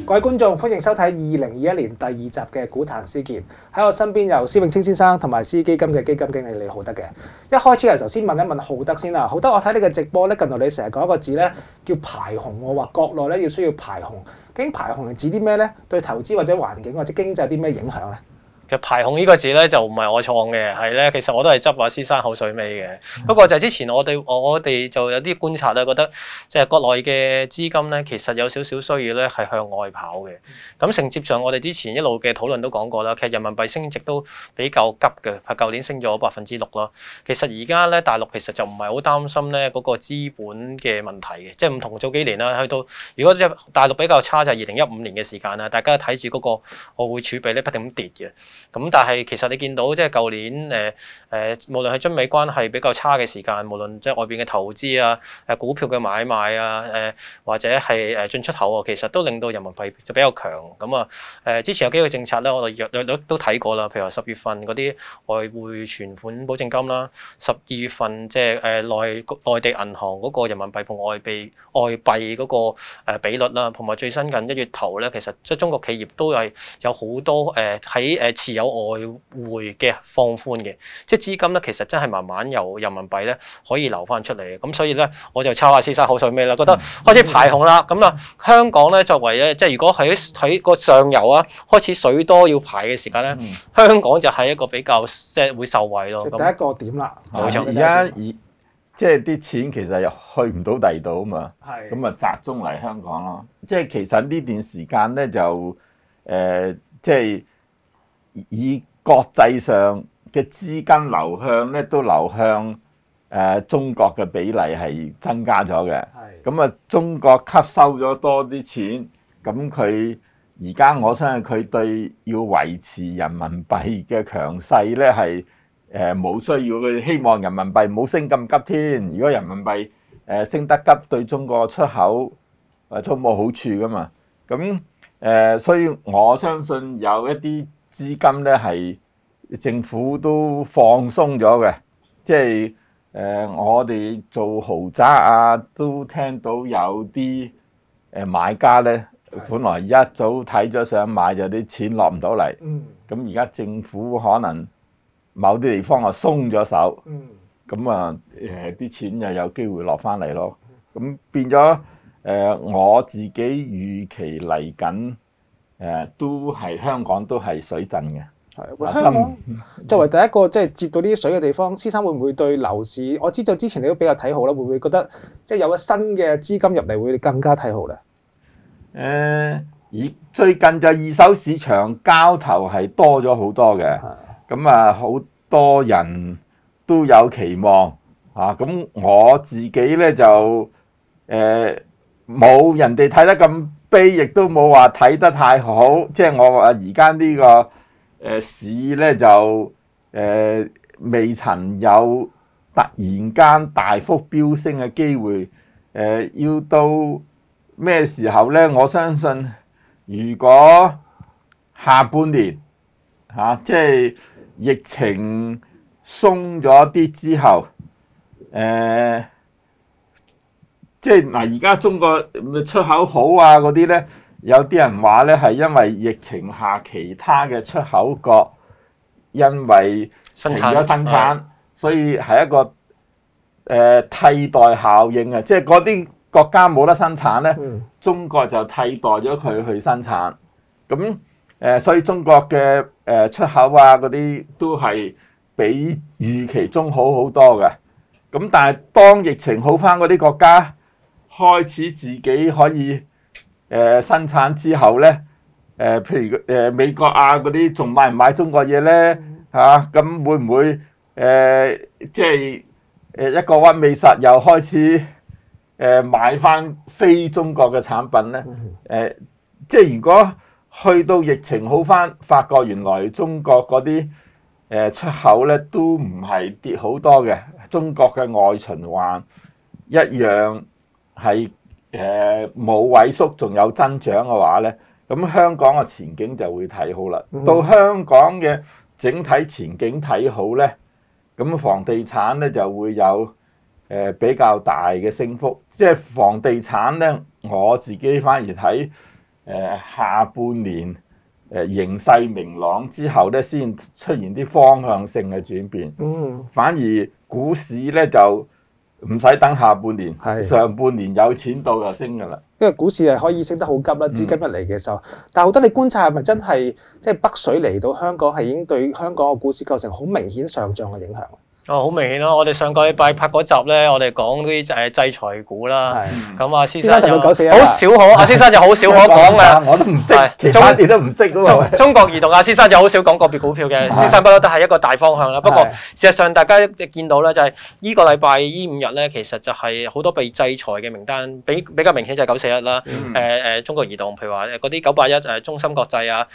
各位觀眾，歡迎收睇2021年第2集嘅股壇思健。喺我身邊有施永青先生同埋思基金嘅基金經理李浩德嘅。一開始嘅時候先問一問浩德先啦。浩德，我睇你嘅直播咧，近來你成日講一個字咧，叫排洪。我話國內咧要需要排洪，究竟排洪係指啲咩咧？對投資或者環境或者經濟有啲咩影響咧？ 其實排洪呢個字咧就唔係我創嘅，係咧其實我都係執阿施生口水尾嘅。不過就係之前我哋就有啲觀察咧，覺得即係國內嘅資金咧，其實有少少需要咧係向外跑嘅。咁承接上我哋之前一路嘅討論都講過啦，其實人民幣升值都比較急嘅，係舊年升咗6%咯。其實而家咧大陸其實就唔係好擔心咧嗰個資本嘅問題嘅，即係唔同早幾年啦，去到如果即係大陸比較差就係2015年嘅時間啦，大家睇住嗰個外匯儲備咧不停咁跌嘅。咁但係其實你見到即係舊年無論係中美關係比較差嘅時間，無論即係外邊嘅投資啊、股票嘅買賣啊、或者係進出口啊，其實都令到人民幣就比較強。咁啊之前有幾個政策咧，我哋都睇過啦，譬如話10月份嗰啲外匯存款保證金啦，12月份即係內地銀行嗰個人民幣同外幣嗰個比率啦，同埋最新近1月頭咧，其實即係中國企業都係有好多喺持有外匯嘅放寬嘅，即係資金咧，其實真係慢慢由人民幣咧可以流翻出嚟嘅。咁所以咧，我就抄下施生口水尾啦，覺得開始排洪啦。咁啊，香港咧作為咧，即係如果喺個上游啊開始水多要排嘅時間咧，香港就係一個比較即係會受惠咯。 第一個點啦， 冇錯。而家即係啲錢其實又去唔到第二度啊嘛，咁啊集中嚟香港咯。即係其實呢段時間咧就即係以國際上嘅資金流向咧，都流向中國嘅比例係增加咗嘅。咁啊，中國吸收咗多啲錢，咁佢而家我相信佢對要維持人民幣嘅強勢咧係冇需要，佢希望人民幣唔好升咁急添。如果人民幣升得急，對中國出口都冇好處噶嘛。咁所以我相信有一啲資金咧係政府都放鬆咗嘅，即係我哋做豪宅啊，都聽到有啲買家咧，本來一早睇咗想買，就啲錢落唔到嚟。咁而家政府可能某啲地方啊鬆咗手，咁啊啲錢又有機會落翻嚟咯。咁變咗我自己預期嚟緊都係香港都係水浸嘅。 香港作為第一個即係接到呢啲水嘅地方，施生會唔會對樓市？我知道之前你都比較睇好啦，會唔會覺得即係有咗新嘅資金入嚟會更加睇好咧？ 而最近就二手市場交投係多咗好多嘅，咁啊好多人都有期望啊。咁我自己咧就冇人哋睇得咁悲，亦都冇話睇得太好。即係我話而家呢個市咧就未曾有突然間大幅飆升嘅機會。要到咩時候咧？我相信如果下半年即係疫情鬆咗啲之後，即係嗱，而家中國出口好啊嗰啲咧，有啲人話咧係因為疫情下其他嘅出口國因為停咗生產，所以係一個替代效應啊！即係嗰啲國家冇得生產咧，中國就替代咗佢去生產。咁所以中國嘅出口啊嗰啲都係比預期中好好多嘅。咁但係當疫情好返嗰啲國家開始自己可以生產之後咧，譬如美國啊嗰啲仲買唔買中國嘢咧？咁會唔會即係一個屈尾實又開始買翻非中國嘅產品咧？即係如果去到疫情好翻，發覺原來中國嗰啲出口咧都唔係跌好多嘅，中國嘅外循環一樣係冇萎縮，仲有增長嘅話咧，咁香港嘅前景就會睇好啦。到香港嘅整體前景睇好咧，咁房地產咧就會有比較大嘅升幅。即係房地產咧，我自己反而睇下半年形勢明朗之後咧，先出現啲方向性嘅轉變。反而股市咧就唔使等下半年，上半年有錢到就升㗎啦。 因為股市係可以升得好急啦，資金一嚟嘅時候。但係好多你觀察係咪真係即係北水嚟到香港係已經對香港嘅股市構成好明顯上漲嘅影響？ 哦，好明顯咯！我哋上個禮拜拍嗰集咧，我哋講啲制裁股啦。咁啊，先生就好少可，阿先生就好少可講嘅。 我都唔識，其他啲都唔識㗎喎。 中國移動阿先生就好少講個別股票嘅，先生不嬲都係一個大方向啦。不過事實上，大家見到咧，就係呢個禮拜呢5日咧，其實就係好多被制裁嘅名單，比較明顯就係941啦。中國移動，譬如話嗰啲981中芯國際啊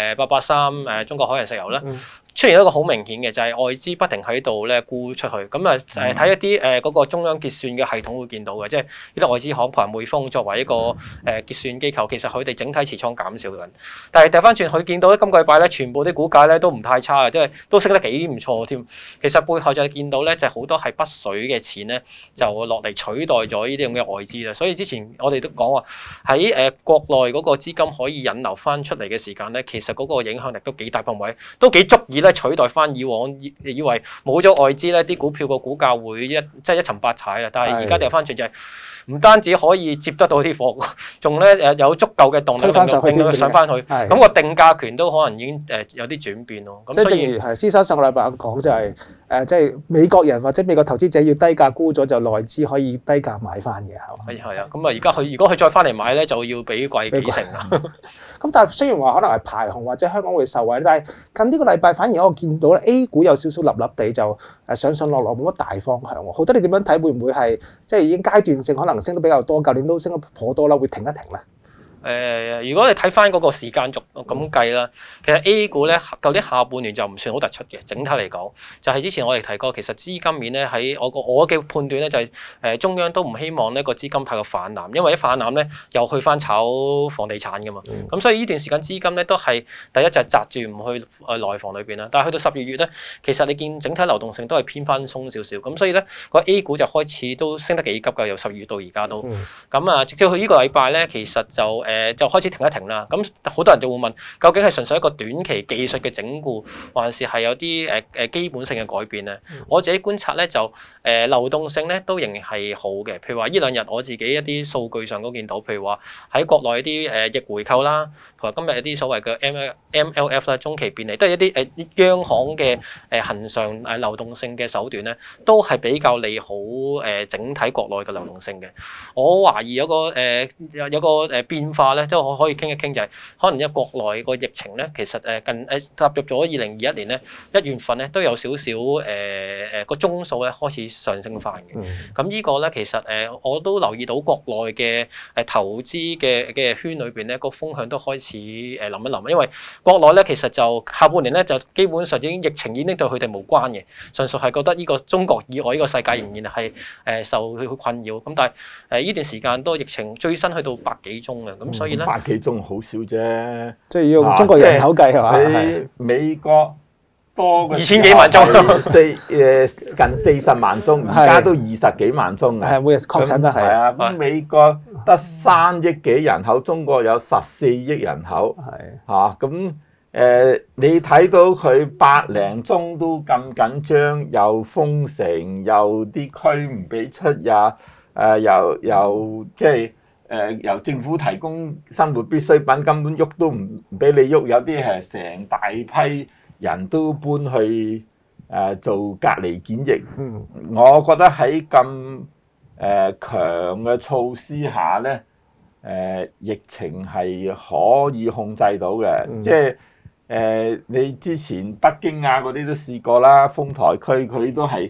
，883中國海洋石油啦。出現一個好明顯嘅就係外資不停喺度咧沽出去，咁啊睇一啲嗰個中央結算嘅系統會見到嘅，即係呢啲外資行譬如匯豐作為一個結算機構，其實佢哋整體持倉減少緊。但係掉返轉，佢見到咧今個禮拜咧全部啲股價咧都唔太差嘅，即係都升得幾唔錯添。其實背後就係見到咧就係好多係北水嘅錢咧就落嚟取代咗呢啲咁嘅外資啦。所以之前我哋都講話喺國內嗰個資金可以引流翻出嚟嘅時間咧，其實嗰個影響力都幾大範圍，都幾足以取代翻以往以為冇咗外資咧，啲股票個股價會即係一沉百踩啦。但係而家掉翻轉就係唔單止可以接得到啲貨，仲咧有足夠嘅動力令佢上翻去。咁個定價權都可能已經有啲轉變咯。 即係正如係先生上個禮拜講就係即係美國人或者美國投資者要低價沽咗，就內資可以低價買翻嘅係嘛？ 係啊，咁啊而家如果佢再翻嚟買咧，就要俾貴幾成啦。 咁但係雖然話可能係排紅或者香港會受惠，但係近呢個禮拜反而我見到咧 A 股有少少立立地就上上落落冇乜大方向喎。好多你點樣睇？會唔會係即係已經階段性可能升得比較多？舊年都升得頗多啦，會停一停咧？ 如果你睇翻嗰個時間軸咁計啦，其實 A 股咧舊年下半年就唔算好突出嘅，整體嚟講，就係之前我哋提過，其實資金面咧喺我嘅判斷咧就係中央都唔希望呢個資金太過泛濫，因為一泛濫咧又去翻炒房地產噶嘛，咁所以呢段時間資金咧都係第一就係擲住唔去內房裏邊啦，但係去到12月咧，其實你見整體流動性都係偏翻鬆少少，咁所以咧個 A 股就開始都升得幾急㗎，由12月到而家都，咁啊直至去呢個禮拜咧，其實就開始停一停啦，咁好多人就會問，究竟係純粹一個短期技術嘅整固，還是係有啲基本性嘅改變咧？我自己觀察咧就流動性咧都仍然係好嘅，譬如話呢兩日我自己一啲數據上都見到，譬如話喺國內啲逆回購啦，同埋今日一啲所謂嘅 MLF 啦，中期便利，都係一啲央行嘅恆常流動性嘅手段咧，都係比較利好整體國內嘅流動性嘅。我懷疑有個變化咧。即係我可以傾一傾，就係可能因為國內個疫情咧，其實近踏入咗2021年咧1月份咧都有少少個宗數咧開始上升翻嘅。咁呢個咧其實我都留意到國內嘅投資嘅圈裏邊咧個風向都開始諗一諗，因為國內咧其實就下半年咧就基本上已經疫情已經對佢哋無關嘅，純屬係覺得呢個中國以外呢個世界仍然係受佢困擾。咁但係呢段時間都疫情最新去到100幾宗嘅，咁所以咧 100幾宗好少啫， 即係要用中國人口計係嘛？ 你美國多嘅 2000幾萬宗， 近40萬宗，而家都20幾萬宗嘅。 係每日確診都係啊，咁美國得3億幾人口，中國有14億人口，係咁你睇到佢100零宗都咁緊張，又封城，又啲區唔俾出入，又即係。由政府提供生活必需品，根本喐都唔俾你喐，有啲係成大批人都搬去做隔離檢疫。我覺得喺咁強嘅措施下咧，疫情係可以控制到嘅。即係你之前北京啊嗰啲都試過啦，豐台區佢都係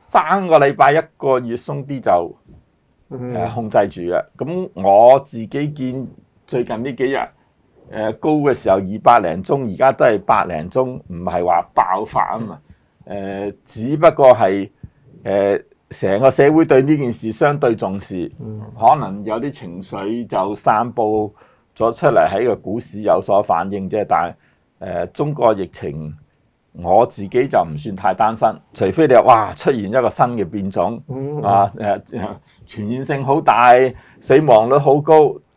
3個禮拜1個月鬆啲就。控制住嘅，咁我自己見最近呢幾日高嘅時候200零宗，而家都係100零宗，唔係話爆發啊嘛。只不過係成個社會對呢件事相對重視，可能有啲情緒就散佈咗出嚟喺個股市有所反應啫。但係中國疫情我自己就唔算太擔心，除非你話哇出現一個新嘅變種傳染性好大，死亡率好高，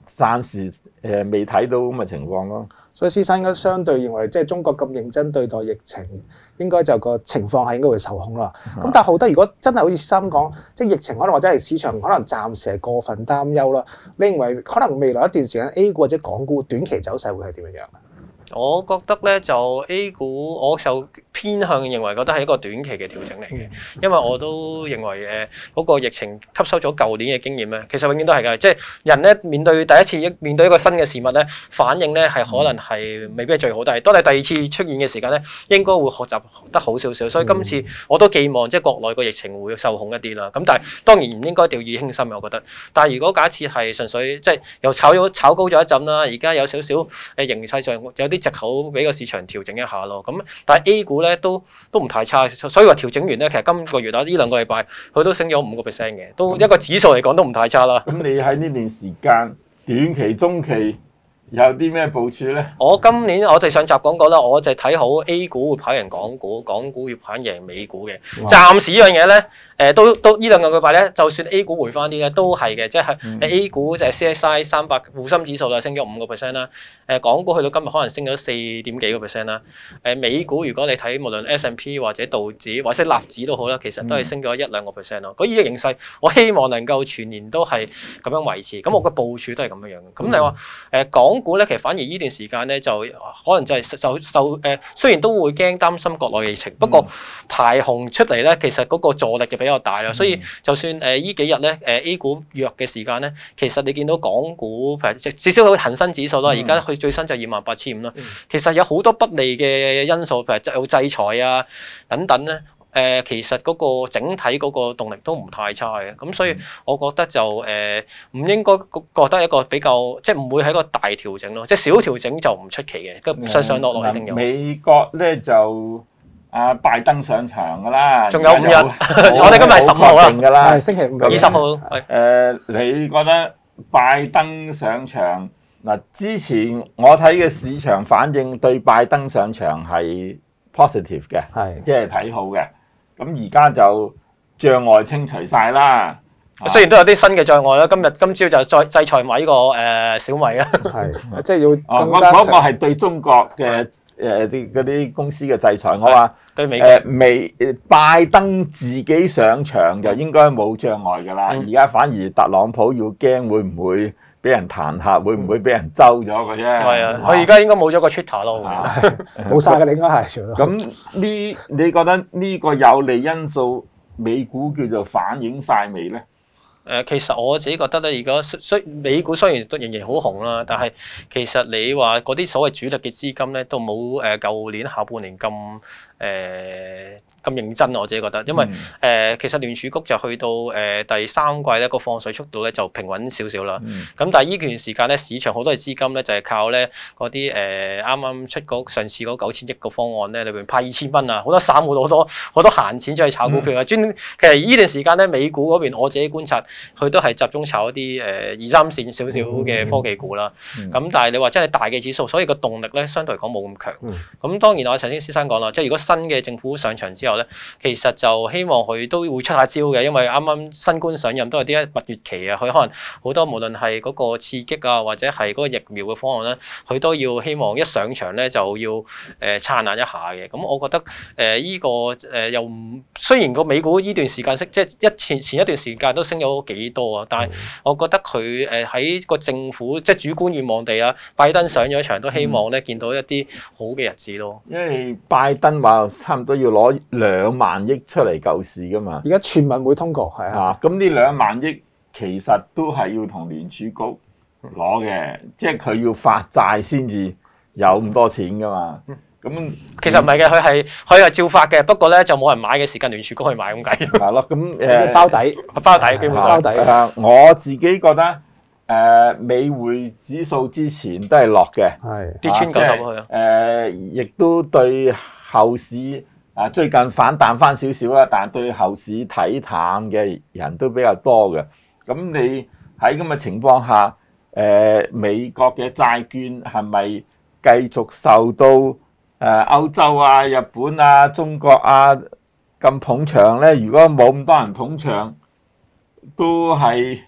暫時未睇到咁嘅情況咯。 所以施生應該相對認為，即係中國咁認真對待疫情，應該就個情況係應該會受控啦。咁但係好得，如果真係好似施生講，即係疫情可能或者係市場可能暫時係過分擔憂啦。你認為可能未來一段時間 A 股或者港股短期走勢會係點樣樣？ 我覺得咧就 A 股，我就偏向認為覺得係一個短期嘅調整嚟嘅，因為我都認為嗰個疫情吸收咗舊年嘅經驗咧，其實永遠都係㗎，即係人咧面對第一次面對一個新嘅事物咧，反應咧係可能係未必係最好，但係當你第二次出現嘅時間咧，應該會學習得好少少，所以今次我都寄望即係國內個疫情會受控一啲啦。咁但係當然唔應該掉以輕心嘅，我覺得。但係如果假設係純粹即係又炒高咗一陣啦，而家有少少形勢上有啲藉口俾個市場調整一下咯。咁但係 A 股咧都唔太差，所以話調整完咧，其實今個月啊呢兩個禮拜佢都升咗5%嘅，都一個指數嚟講都唔太差啦。 咁你喺呢段時間短期、中期有啲咩部署咧？ 我今年我哋上集講過啦，我就睇好 A 股會跑贏港股，港股要跑贏美股嘅。暫時呢樣嘢咧，都呢兩個禮拜咧，就算 A 股回翻啲咧，都係嘅，即係 A 股就係 CSI 300滬深指數啦，升咗5%啦。港股去到今日可能升咗4點幾個 percent 啦。美股如果你睇無論 S&P 或者道指或者納指都好啦，其實都係升咗1-2個 percent 咯。咁呢個形勢，我希望能夠全年都係咁樣維持。咁我嘅部署都係咁樣樣。咁你話港股咧，其實反而呢段時間咧就可能就係雖然都會擔心國內嘅疫情，不過排洪出嚟咧，其實嗰個助力就比較大啦。所以就算呢幾日咧A 股弱嘅時間咧，其實你見到港股至少到恒生指數啦，而家佢最新就28,500啦。其實有好多不利嘅因素，譬如有制裁啊等等咧。其實嗰個整體嗰個動力都唔太差嘅，咁所以我覺得就唔應該覺得一個比較，即係唔會係一個大調整咯，即係小調整就唔出奇嘅，上上落落一定有。 美國咧就拜登上場㗎啦， 仲有5日，我哋今日係15號啦， 係星期5 20號。 你覺得拜登上場嗱？之前我睇嘅市場反應對拜登上場係 positive 嘅，係即係睇好嘅。咁而家就障礙清除晒啦， 雖然都有啲新嘅障礙啦。今朝就再制裁埋呢個小米啦， 係即係要嗰個係對中國嘅嗰啲公司嘅制裁。我話對美拜登自己上場就應該冇障礙㗎啦，而家反而特朗普要驚會唔會俾人彈劾，會唔會俾人周咗嘅啫？ 係啊，佢而家應該冇咗個 Twitter 咯， 冇晒嘅，你應該係。 咁你覺得呢個有利因素，美股叫做反映晒未咧？ 其實我自己覺得咧，而家美股雖然都仍然好紅啦，但係其實你話嗰啲所謂主力嘅資金咧，都冇舊年下半年咁認真，我自己覺得，因為其實聯儲局就去到第三季咧個放水速度咧就平穩少少啦。咁但係呢段時間咧，市場好多嘅資金咧就係靠咧嗰啲啱啱出上次嗰9,000億個方案咧裏邊派2,000蚊啊，好多散戶好多閒錢出去炒股票啊。其實呢段時間咧，美股嗰邊我自己觀察，佢都係集中炒一啲2-3線少少嘅科技股啦。咁但係你話真係大嘅指數，所以個動力咧相對嚟講冇咁強。咁當然我頭先先生講啦，即係如果新嘅政府上場之後，其實就希望佢都會出下招嘅，因為啱啱新官上任都有啲蜜月期啊，佢可能好多無論係嗰個刺激啊，或者係嗰個疫苗嘅方案咧，佢都要希望一上場咧就要燦爛一下嘅。咁我覺得依個又唔雖然個美股依段時間即係前一段時間都升咗幾多啊，但係我覺得佢喺個政府即係主觀願望地啊，拜登上咗場都希望咧見到一啲好嘅日子咯。 因為拜登話差唔多要攞2萬億出嚟救市噶嘛， 而家全民會通過，係啊。 咁呢2萬億其實都係要同聯儲局攞嘅，即係佢要發債先至有咁多錢噶嘛。咁其實唔係嘅，佢係照發嘅，不過咧就冇人買嘅時間，聯儲局去買咁解。 係咯，咁即係包底，基本上包底。 我自己覺得美匯指數之前都係落嘅， 係跌穿90去啊。 亦都對後市。最近反彈翻少少啦，但係對後市睇淡嘅人都比較多嘅。咁你喺咁嘅情況下，美國嘅債券係咪繼續受到歐洲啊、日本啊、中國啊咁捧場咧？如果冇咁多人捧場，都係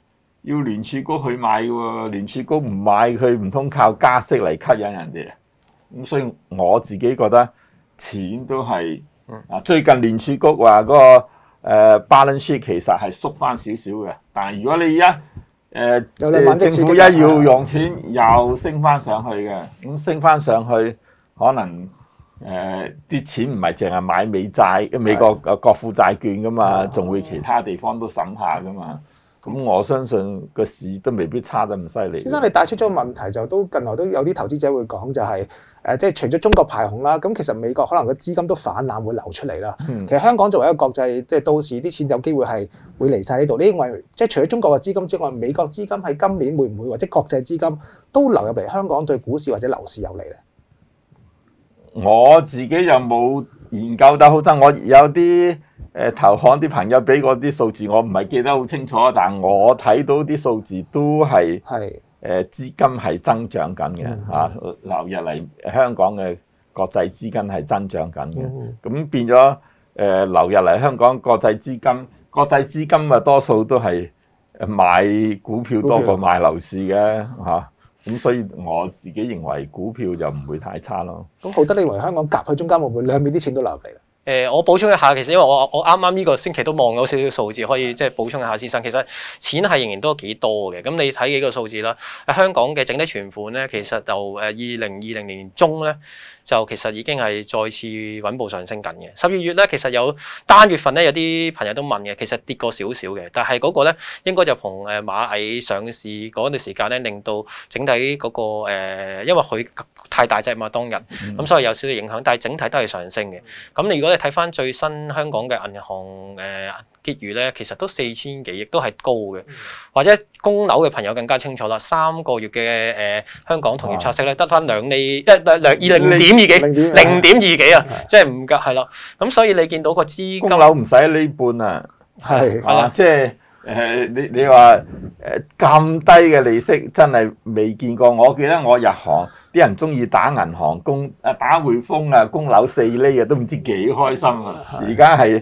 要聯儲局去買嘅喎，聯儲局唔買佢唔通靠加息嚟吸引人哋啊？咁所以我自己覺得錢都係最近聯儲局話嗰個balance sheet 其實係縮翻少少嘅，但係如果你政府一要用錢又升翻上去嘅，咁升翻上去可能啲錢唔係淨係買美國國庫債券噶嘛，仲會其他地方都審下噶嘛。咁我相信個市都未必差得咁犀利。 先生，你帶出咗個問題，就都近來都有啲投資者會講，就係即係除咗中國排紅啦，咁其實美國可能個資金都反濫會流出嚟啦。其實香港作為一個國際即係都市，啲錢有機會係會嚟晒呢度。你認為即係除咗中國嘅資金之外，美國資金喺今年會唔會或者國際資金都流入嚟香港，對股市或者樓市有利咧？ 我自己又冇研究得好深，我有啲投行啲朋友俾過啲數字，我唔係記得好清楚，但係我睇到啲數字都係資金係增長緊嘅嚇，流入嚟香港嘅國際資金係增長緊嘅，咁變咗流入嚟香港國際資金啊多數都係買股票多過買樓市嘅嚇。咁所以我自己認為股票就唔會太差咯。咁浩德，你認為香港夾喺中間會唔會兩邊啲錢都流入嚟咧？ 我補充一下，其實因為我啱啱呢個星期都望咗少少數字，可以即係補充一下先生。其實錢係仍然都幾多嘅。咁你睇幾個數字啦。香港嘅整體存款咧，其實就2020年中咧，就其實已經係再次穩步上升緊嘅。12月咧，其實有單月份咧，有啲朋友都問嘅，其實跌過少少嘅，但係嗰個咧應該就同螞蟻上市嗰段時間咧，令到整體嗰個因為佢太大隻嘛當日，咁所以有少少影響，但係整體都係上升嘅。咁你如果你睇翻最新香港嘅銀行結餘咧，其實都4000幾億，都係高嘅。或者供樓嘅朋友更加清楚啦，3個月嘅香港同業拆息咧，得翻2厘0.2幾，0.2幾啊，即係唔夠係啦。咁所以你見到個資金供樓唔使呢半啊， 係即係你話咁低嘅利息真係未見過。我記得我入行啲人中意打銀行打匯豐啊，供樓4厘啊，都唔知幾開心啊。而家係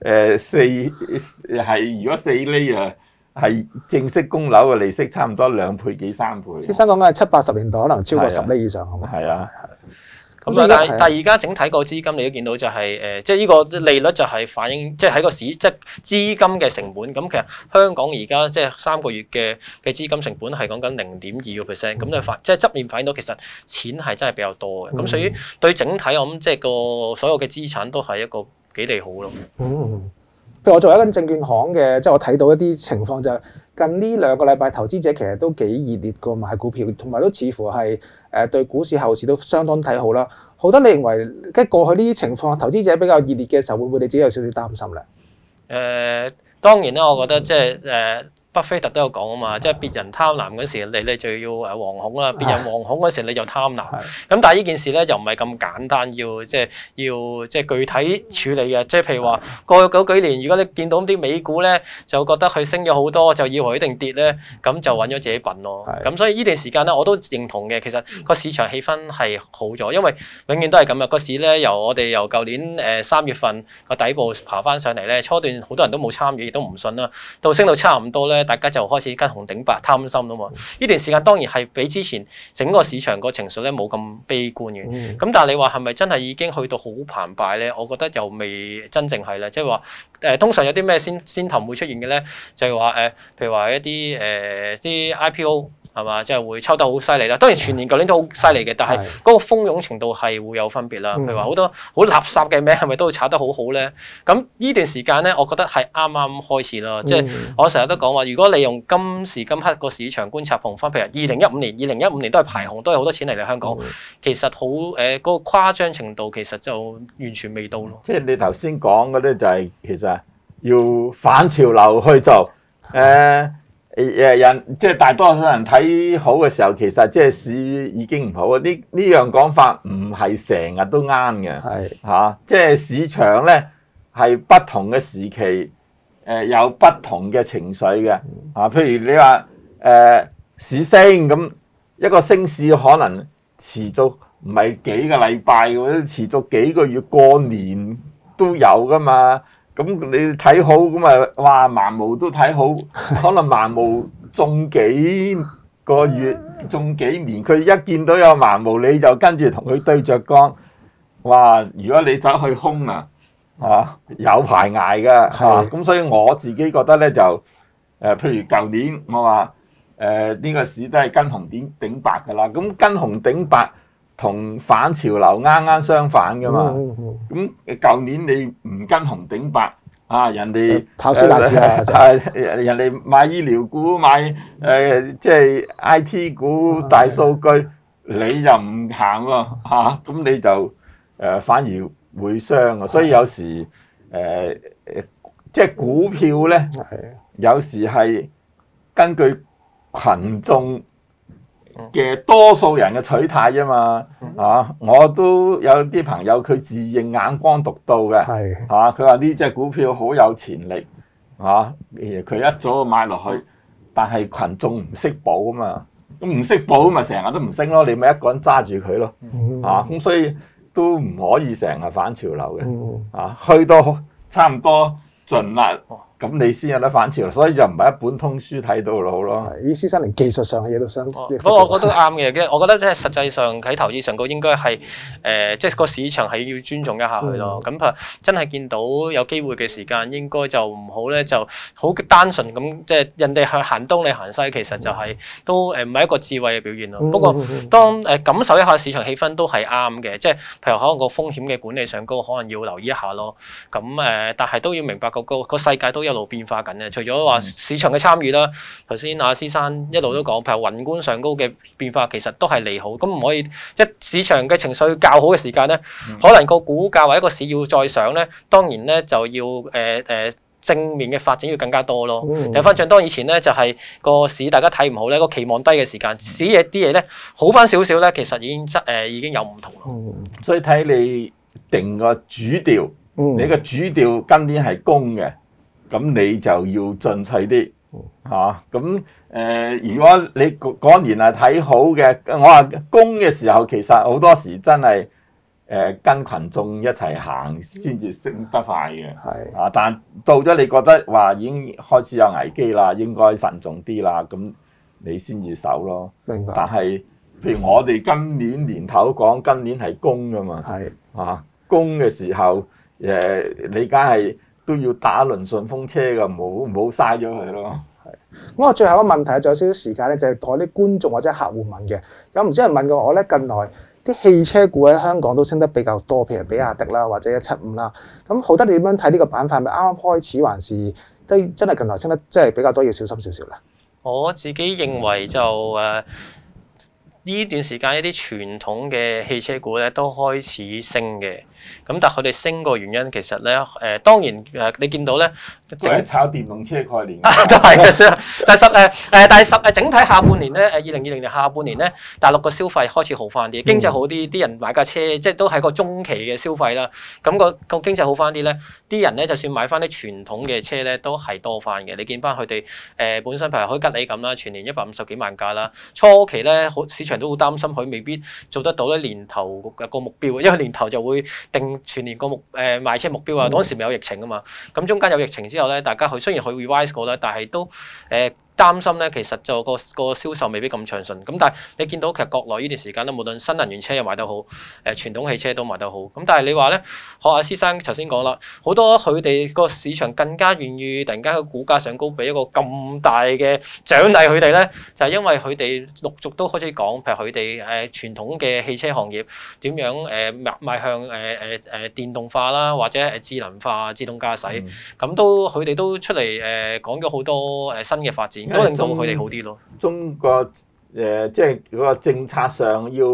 如果4厘啊，係正式供樓嘅利息差唔多2倍幾3倍。 先生講緊係70、80年代可能超過10厘以上，係嘛？ 係啊。 咁所以但係而家整體個資金你都見到就係即係呢個利率就係反映即係喺個市即係資金嘅成本。咁其實香港而家即係3個月嘅資金成本係講緊0.2%，咁就即係側面反映到其實錢係真係比較多嘅。咁所以對整體我諗即係個所有嘅資產都係一個幾利好咯。 譬如我作為一間證券行嘅，即係我睇到一啲情況就係近呢2個禮拜投資者其實都幾熱烈過買股票，同埋都似乎係對股市後市都相當睇好啦。浩德，你認為即係過去呢啲情況，投資者比較熱烈嘅時候，會唔會你自己有少少擔心咧？ 當然啦，我覺得即係巴菲特都有講啊嘛，即係別人貪婪嗰時，你就要惶恐啦；別人惶恐嗰時，你就貪婪。咁但係呢件事咧，就唔係咁簡單，要即係具體處理嘅。即係譬如話過去嗰幾年，如果你見到啲美股咧，就覺得佢升咗好多，就以為一定跌咧，咁就揾咗自己笨咯。咁所以呢段時間咧，我都認同嘅。其實個市場氣氛係好咗，因為永遠都係咁啊。個市咧由舊年3月份個底部爬翻上嚟咧，初段好多人都冇參與，亦都唔信啦。到升到差唔多咧，大家就開始跟紅頂白貪心啦嘛。呢段時間當然係比之前整個市場個情緒咧冇咁悲觀嘅。咁但係你話係咪真係已經去到好澎湃咧？我覺得又未真正係啦。即係話通常有啲咩先頭會出現嘅咧，就係話譬如話一啲IPO。係嘛，即係會抽得好犀利啦。當然全年舊年都好犀利嘅，但係嗰個蜂擁程度係會有分別啦。譬如話好多好垃圾嘅名係咪都會炒得好好咧？咁呢段時間咧，我覺得係啱啱開始啦。即係我成日都講話，如果你用今時今刻個市場觀察紅翻，譬如2015年都係排紅，都係好多錢嚟香港。其實好嗰個誇張程度其實就完全未到咯。 即係你頭先講嗰啲就係其實要反潮流去做人即係大多數人睇好嘅時候，其實即係市已經唔好啊！呢樣講法唔係成日都啱嘅，即係市場咧係不同嘅時期有不同嘅情緒嘅譬如你話市升咁一個升市可能持續唔係幾個禮拜嘅，持續幾個月過年都有噶嘛。咁你睇好咁啊，哇！盲毛都睇好，可能盲毛種幾個月、種幾年，佢一見到有盲毛，你就跟住同佢對着幹。哇！如果你走去空啊，有排捱㗎嚇。咁所以我自己覺得咧就譬如舊年我話呢個市都係跟紅頂白㗎啦。咁跟紅頂白同反潮流啱啱相反㗎嘛。咁舊年你唔跟紅頂白人哋跑輸大市啊！ 人哋買醫療股、買即係 IT 股、大數據，你又唔行喎咁你就反而會傷啊！所以有時即係股票咧，有時係根據群眾嘅多數人嘅取態啫嘛我都有啲朋友佢自認眼光獨到嘅佢話呢隻股票好有潛力佢一早就買落去，但係群眾唔識補啊嘛，咁唔識補咪成日都唔升咯，你咪一個人揸住佢咯咁所以都唔可以成日反潮流嘅去到差唔多盡啦。咁你先有得反潮，所以就唔係一本通書睇到好咯。 於先生連技術上嘅嘢都想識。 不過我覺得啱嘅，我覺得即係實際上喺投資上高應該係即係個市場係要尊重一下佢咯。咁真係見到有機會嘅時間，應該就唔好咧，就好單純咁即係人哋去行東你行西，其實就係都唔係一個智慧嘅表現咯。不過當感受一下市場氣氛都係啱嘅，即係譬如可能個風險嘅管理上高，可能要留意一下咯。咁但係都要明白個世界都一路變化緊嘅，除咗話市場嘅參與啦，頭先阿施生一路都講，譬如宏觀上高嘅變化其實都係利好，咁唔可以一市場嘅情緒較好嘅時間咧，可能個股價或者個市要再上咧，當然咧就要正面嘅發展要更加多咯。掉翻轉當以前咧就係個市大家睇唔好咧，個期望低嘅時間，市嘢啲嘢咧好翻少少咧，其實已經有唔同咯。 所以睇你定個主調，你個主調今年係攻嘅。咁你就要進取啲咁如果你嗰年係睇好嘅，我話攻嘅時候，其實好多時真係跟群眾一齊行先至升得快嘅。但到咗你覺得話已經開始有危機啦，應該慎重啲啦，咁你先至守咯。 明白。 但係譬如我哋今年年頭講，今年係攻㗎嘛。攻嘅時候你梗係都要打輪順風車㗎，唔好嘥咗佢咯。 咁我最後一個問題，仲有少少時間咧，就係同啲觀眾或者客戶問嘅。有唔少人問過我咧，近來啲汽車股喺香港都升得比較多，譬如比亞迪啦，或者175啦。咁好得你點樣睇呢個板塊？係咪啱啱開始，還是都真係近來升得即係比較多，要小心少少咧？ 我自己認為就呢段時間一啲傳統嘅汽車股咧都開始升嘅，咁但係佢哋升個原因其實咧當然你見到咧， 即係炒電動車概念都係嘅，但係整體下半年咧2020年下半年咧，大陸個消費開始好翻啲，經濟好啲，啲人買架車即係都係個中期嘅消費啦。咁個經濟好翻啲咧，啲人咧就算買翻啲傳統嘅車咧，都係多翻嘅。你見翻佢哋本身譬如好似吉利咁啦，全年150幾萬架啦，初期咧市場都好擔心佢未必做得到咧年頭個目標，因為年頭就會定全年個賣車目標啊。嗰時未有疫情啊嘛，咁中間有疫情之後咧，大家雖然佢 revise 過啦，但係都擔心咧，其實就個銷售未必咁暢順。咁但係你見到其實國內呢段時間咧，無論新能源車又賣得好，傳統汽車都賣得好。咁但係你話咧，學阿施生頭先講啦，好多佢哋個市場更加願意突然間個股價上高，俾一個咁大嘅獎勵佢哋咧，就係因為佢哋陸續都開始講，譬如佢哋傳統嘅汽車行業點樣邁向電動化啦，或者智能化、自動駕駛，咁佢哋都出嚟講咗好多新嘅發展。都令到佢哋好啲咯。中國即係嗰個政策上要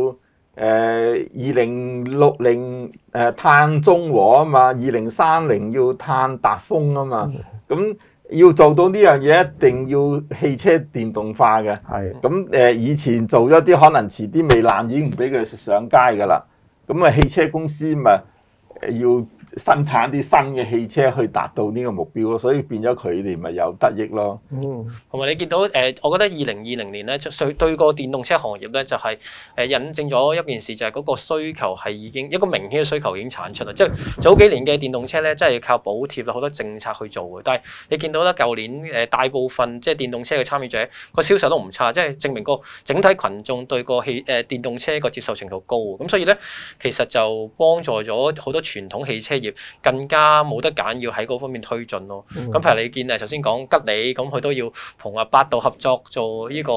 2060碳中和啊嘛，2030要碳達峰啊嘛。咁要做到呢樣嘢，一定要汽車電動化嘅。咁以前做咗啲，可能遲啲未爛已經唔俾佢上街㗎啦。咁汽車公司咪要生產啲新嘅汽車去達到呢個目標咯，所以變咗佢哋咪有得益咯。 同埋你見到我覺得2020年咧，對個電動車行業咧就係引證咗一件事，就係嗰個需求係已經一個明顯嘅需求已經產出啦。即係早幾年嘅電動車咧，真係靠補貼啦，好多政策去做嘅。但係你見到咧，舊年大部分即係電動車嘅參與者個銷售都唔差，即係證明個整體群眾對個電動車個接受程度高。咁所以咧，其實就幫助咗好多傳統汽車業更加冇得揀，要喺嗰方面推進咯。咁譬如你見頭先講吉利，咁佢都要同百度合作做呢個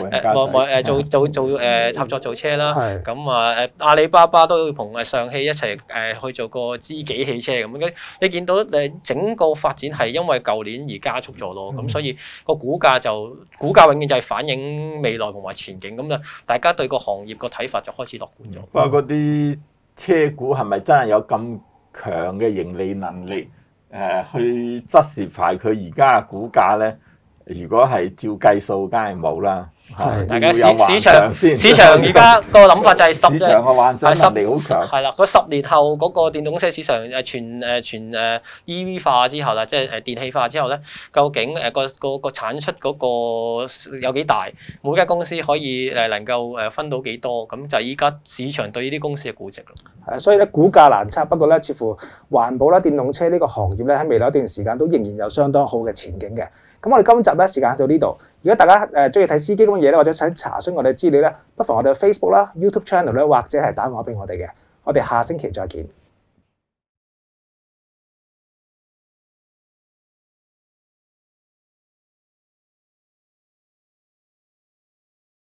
合作做車啦。咁阿里巴巴都要同上汽一齊去做個知己汽車咁。你見到整個發展係因為舊年而加速咗咯。咁所以個股價永遠就係反映未來同埋前景。咁就大家對個行業個睇法就開始樂觀咗。 不過嗰啲車股係咪真係有咁強嘅盈利能力？去justify佢而家嘅股價咧？如果係照計數，梗係冇啦。 大家市場而家個諗法就係市場嘅幻想能力好強。 係啦，嗰10年後嗰個電動車市場全 EV 化之後啦，即係電氣化之後咧，究竟個產出嗰個有幾大？每間公司可以能夠分到幾多？咁就係依家市場對呢啲公司嘅估值咯。 係，所以咧股價難測，不過咧似乎環保啦、電動車呢個行業咧喺未來一段時間都仍然有相當好嘅前景嘅。咁我哋今集咧時間到呢度。如果大家中意睇司機咁嘅嘢咧，或者想查詢我哋資料咧，不妨我哋 Facebook 啦、YouTube channel 咧，或者係打電話俾我哋嘅。我哋下星期再見。